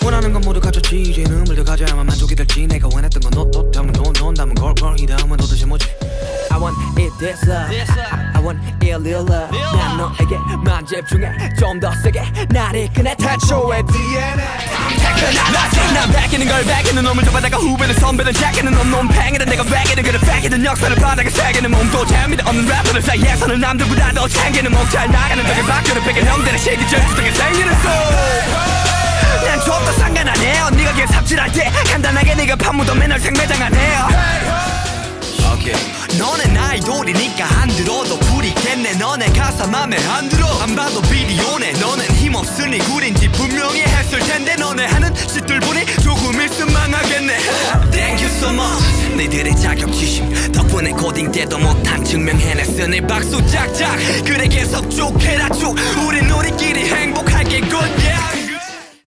원하는 건 모두 갖췄지 이제 눈물도 가져야만 만족이 될지 내가 원했던 건 너 때문에 돈 담은 걸 이 다음은 도대체 뭐지 I want it this love I want it real love 난 너에게만 집중해 좀 더 세게 나를 꺼내 태초의 DNA 난 베끼는 걸 베끼는 놈을 잡아다가 후배는 선배는 제끼는 놈 팽이든 내가 베끼는 그를 베끼든 역사를 바닥에 새기는 몸도 재미도 없는 래퍼들 사이에서는 남들보다 더 챙기는 목 잘 나가는 적에 바뀌는 베낀 형들의 시기 절수등에 생기는 소리 난 좁도 상관 안 해요 네가 길 삽질할 때 간단하게 네가 판무도 맨날 생매장 안 해요 너넨 아이돌이니까 안 들어도 부리겠네 너네 가사 맘에 안 들어 안 봐도 비디오네 너넨 힘없으니 구린지 분명히 했을 텐데 너네 하는 짓들 보니 조금 있으면 망하겠네 Thank you so much 너희들의 자격지심 덕분에 고딩 때도 못한 증명해냈으니 박수 짝짝 그래 계속 쭉 해라 쭉 우린 우리끼리 행복하게 good yeah